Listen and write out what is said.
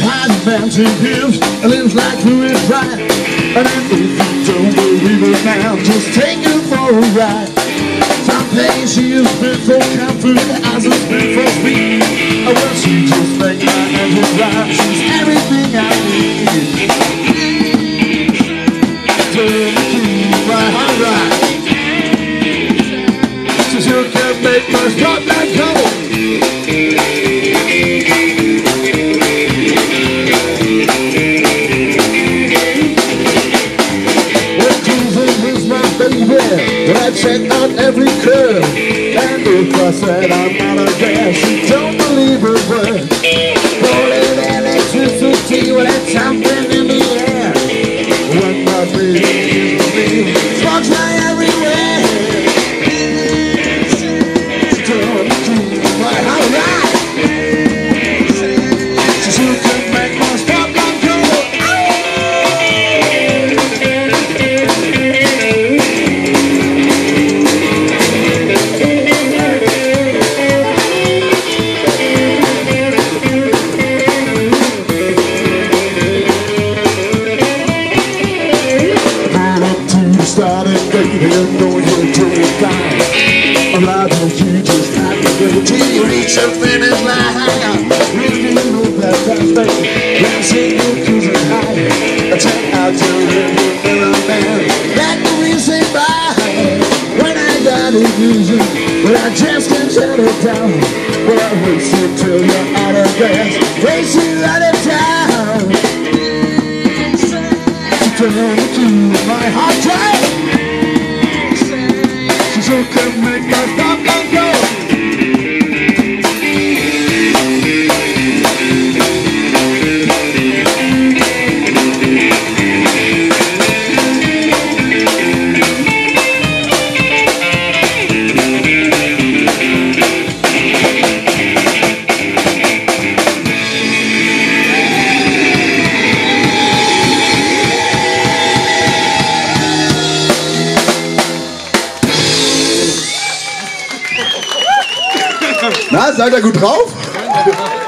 high mountain hills, lives like who is right. And if you don't believe it now, just take her for a ride. Some days she is meant for comfort, others is meant for speed. Well, she just makes my hands right. She's everything I need. Turn to my heart right. She sure can make my spotlight go. When I check out every curve, and if I said I'm not a gas, she don't believe a word. Holding electricity, well, that's something in the air. When my baby is with me, sparks fly everywhere. She told me to my alright. She sure can make my spotlight go. Started baby, going here to the fire. I'm like, don't you just have to go till you reach the finish line. Really know that fast, baby. When sing your cruising high, I check out your river man. Let the wind say bye. When I got a vision, but I just can't shut it down. Well, I race it till you're out of gas, race you out of town. Turn to my heart drive. She sure can make my spotlight go. Na, seid ihr gut drauf?